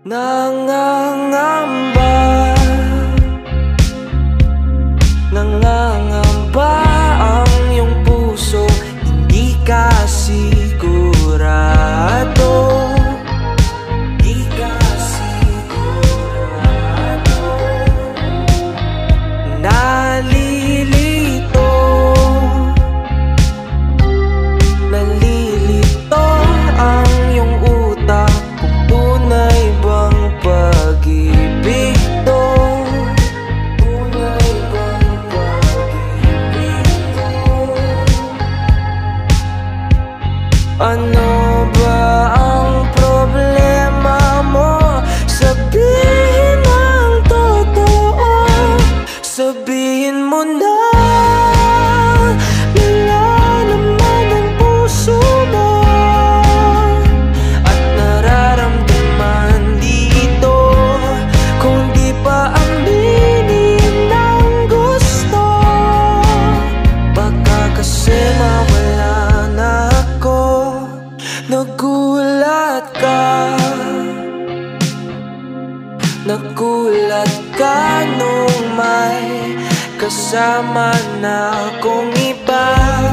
Nangangamba, nangangamba ang iyong puso, hindi ka sigurado. Hindi ka sigurado. Nalilito, nalilito ang iyong utak kung tunay bang pag-ibig to. Tunay bang pag-ibig to? Ano ba ang problema mo? Sabihin ang totoo, sabihin mo na. Wala naman ang puso mo at nararamdaman dito, kung di pa aminin ang gusto. Baka kasi mawala na ako. Nagulat ka, nagulat ka nung may kasama na akong iba.